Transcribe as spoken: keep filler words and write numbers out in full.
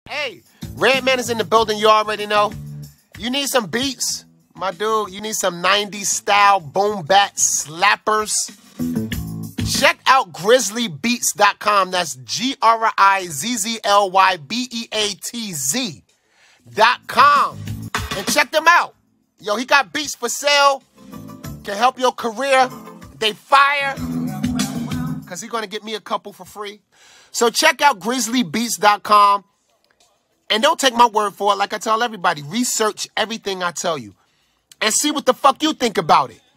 Hey, Redman is in the building, you already know. You need some beats, my dude. You need some nineties style boom bat slappers. Check out grizzly beats dot com. That's G R I Z Z L Y B E A T Z dot com. And check them out. Yo, he got beats for sale. Can help your career. They fire. Because he's going to get me a couple for free. So check out grizzly beats dot com. And don't take my word for it. Like I tell everybody, research everything I tell you. And see what the fuck you think about it.